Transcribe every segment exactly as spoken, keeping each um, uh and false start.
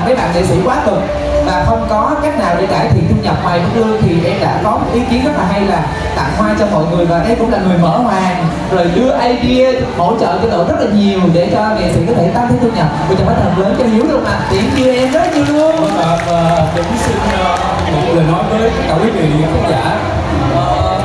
mấy bạn nghệ sĩ quá cực và không có cách nào để cải thiện thu nhập ngoài mức lương, thì em đã có một ý kiến rất là hay là tặng hoa cho mọi người, và đây cũng là người mở hoàng rồi đưa idea hỗ trợ cho đội rất là nhiều để cho nghệ sĩ có thể tăng thêm thu nhập. Một tràng pháo thật lớn cho Hiếu luôn mà, tiện chia em rất nhiều luôn. Và, và cũng xin uh, một lời nói với tất cả quý vị khán giả. Uh,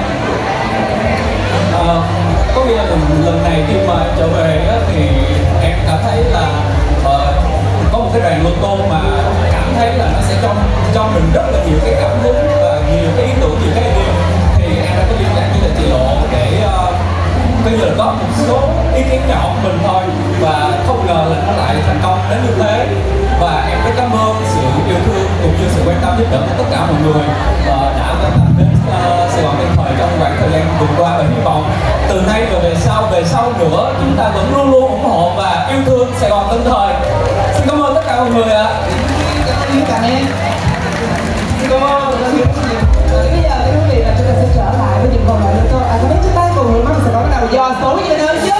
uh, có nghĩa là lần, lần này khi mà trở về á, thì em cảm thấy là uh, có một cái đoàn lô tô mà cảm thấy là nó sẽ cho cho mình rất là nhiều cái cảm hứng và nhiều cái ý tưởng, nhiều cái idea. Thì em đã có liên lạc với lại chị Lộ để uh, bây giờ có một số ý kiến nhỏ của mình thôi, và không ngờ là nó lại thành công đến như thế. Và em rất cảm ơn sự yêu thương cũng như sự quan tâm giúp đỡ của tất cả mọi người uh, đã quan tâm đến uh, Sài Gòn Tân Thời trong khoảng thời gian vừa qua, và hy vọng từ nay và về sau về sau nữa chúng ta vẫn luôn luôn ủng hộ và yêu thương Sài Gòn Tân Thời. Xin cảm ơn tất cả mọi người ạ. Cảm ơn em. Xin cảm ơn. Bây giờ thưa quý vị là chúng ta sẽ trở lại với những câu hỏi lô tô. À, không biết chúng ta cùng hướng mắt sẽ có cái đầu dò số như thế nào chứ?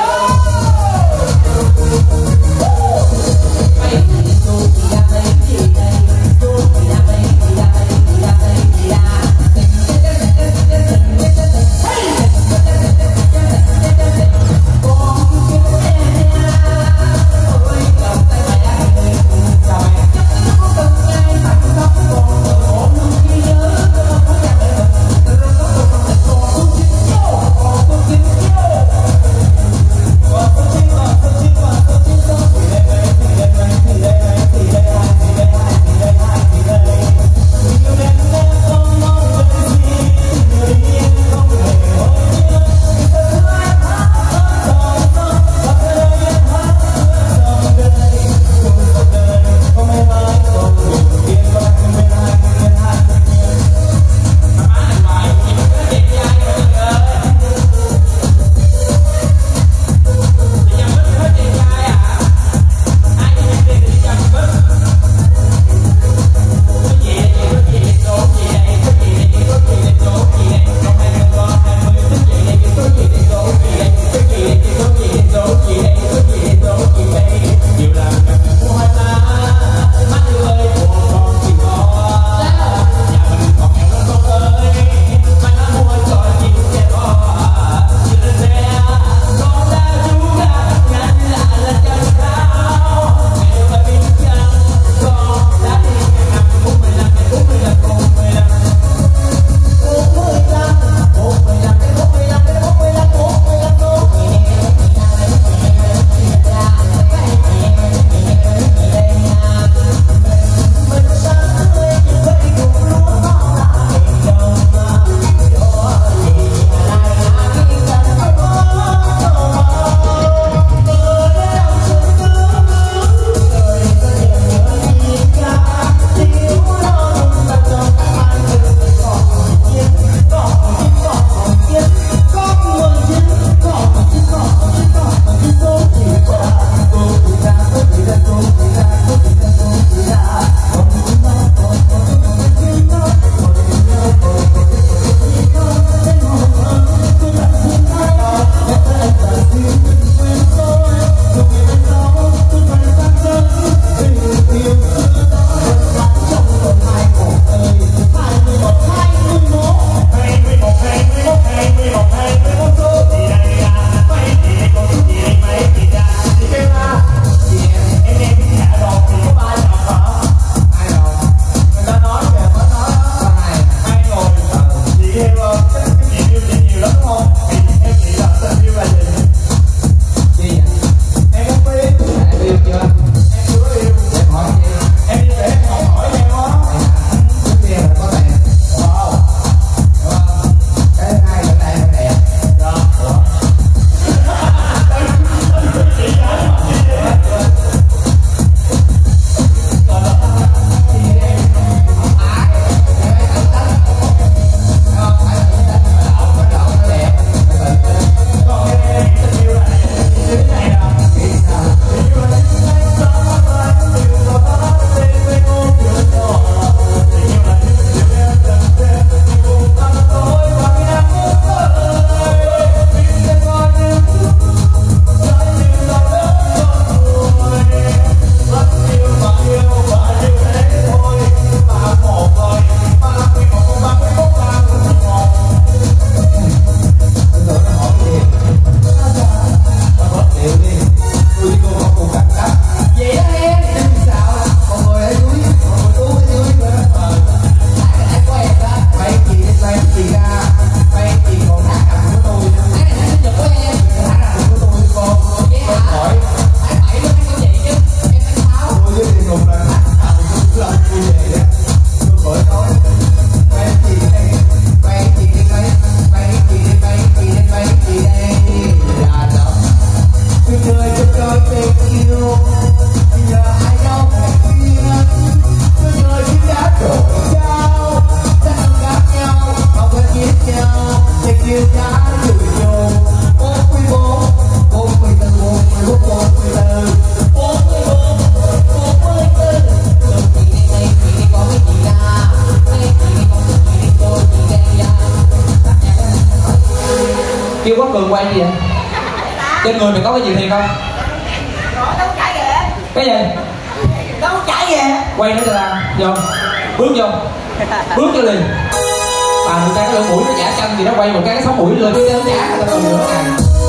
Cường quay gì vậy? Trên người mày có cái gì thiệt không? Đâu có chạy kìa. Cái gì? Đâu có chạy kìa. Quay nó cho làm, vô, bước vô, bước cho liền. Mà người ta cái lỗ mũi nó giả căng thì nó quay một cái cái sống mũi lên cái nó giả người ta còn nữa này.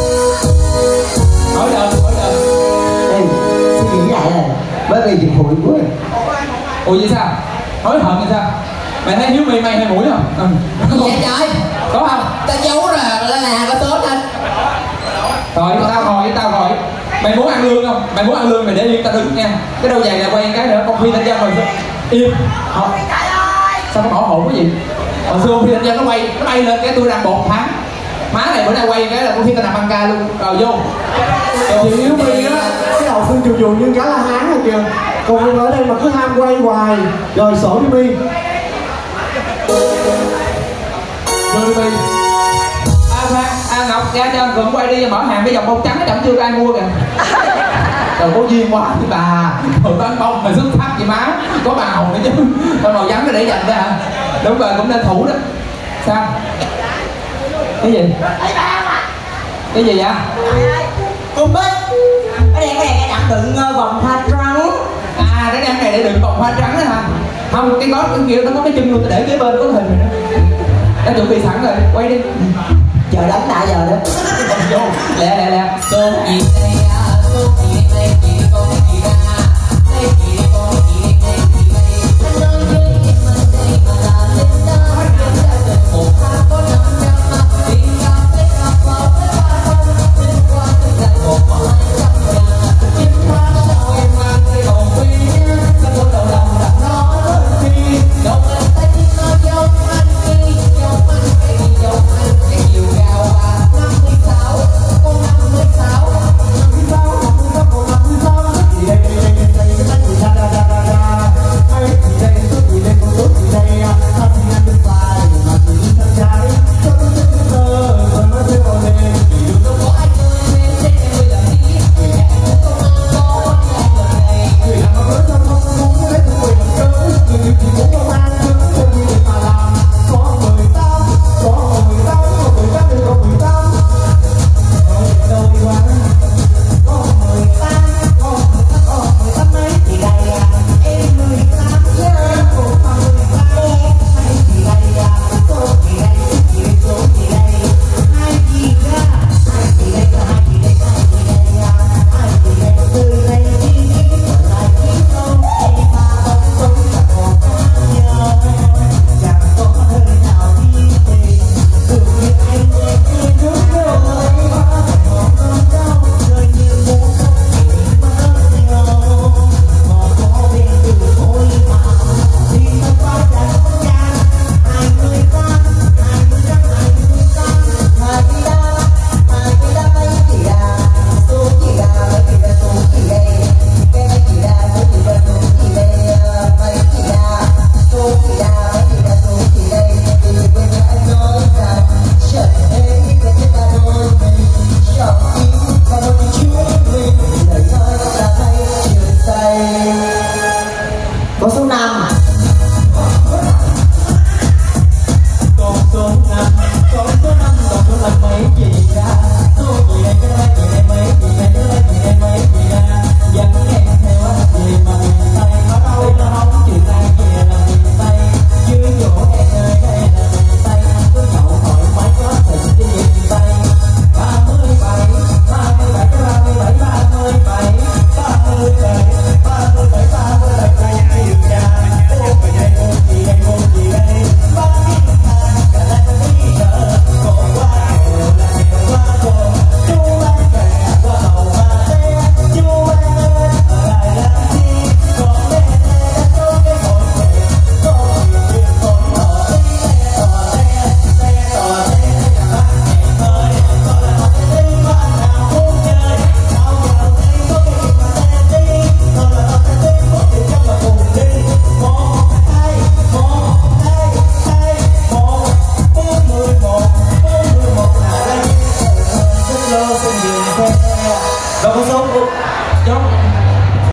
Hỏi đời, hỏi đời. Ê, suy nghĩ lại rồi. Bởi vì dịch mũi của em. Ủa vậy sao? Hối hận vậy sao? Mày thấy Hiếu mi may hai mũi không? Ừ. Dạ trời. Có không? Tao giấu rồi, là là có tốt anh. Rồi tao hỏi, tao hỏi. Mày muốn ăn lương không? Mày muốn ăn lương mày để yên tao đứng nha. Cái đâu dài là quay cái nữa, con Phi Thanh Dân rồi. Im. Họ. Sao nó bỏ hổn cái gì? Hồi xưa con Phi Thanh Dân nó quay, nó bay lên cái tôi đang một tháng. Má này bữa nay quay cái là con Phi tao nằm ăn ca luôn. Rồi vô. Chị Hiếu Mi á, cái đầu phương trù trù như cá la hán rồi kìa. Còn em ở đây mà cứ ham quay hoài. Rồi sổ đi Mi. Rồi đi Mi. A Phan, A Ngọc ra cho gần quay đi, mở hàng cái dòng bông trắng nó chẳng chưa có ai mua kìa. Trời có duyên quá thì bà. Rồi tao bông mà xuất thấp vậy má. Có màu nữa chứ. Tao màu trắng nó để dành ra hả? Đúng rồi, cũng nên thủ đó. Sao? Cái gì? Cái gì vậy? Con biết. Cái đèn cái đèn cái đặng đựng vòng hoa trắng. À, cái đèn này để đựng vòng hoa trắng đó hả? Không, cái gót cái kia nó có cái chân luôn, để kế bên có hình rồi đó. Đã chuẩn bị sẵn rồi, quay đi. Chờ đánh tại giờ đó. Vô, lẹ lẹ lẹ. Cô gì đây à, cô gì đây, chị cô gì đây à, đây chị cô gì đây, chị đây. Anh nói với em ở đây mà là lên đó, em đã gần một tháng có năm trăm mà đi cà phê cà pháo với ba con, liên quan tới lại một mà hai trăm ngàn. Chín tháng sau em mang cái bầu phi, sẽ có đầu lòng đặt nó lên đi. Đầu em tay đi nó dông anh đi, dông anh cái gì dông anh cái chiều cao à năm mươi sáu, con năm mươi sáu. Có số năm. Còn số năm, còn số năm, còn số năm mấy gì ra? Số gì đây, cái đây, gì đây mấy gì đây, cái đây, gì đây mấy gì ra? Dẫn em theo anh gì mà miền Tây, có đâu nó không chuyện này kia là miền Tây. Dưới chỗ em ơi đây là miền Tây, cứ nhậu thoải mái có thịt đi miền Tây. Ba mươi bảy, ba mươi bảy, ba mươi bảy, ba mươi bảy, ba mươi bảy, ba mươi bảy, ba mươi bảy, ba mươi bảy. Đâu có số chốt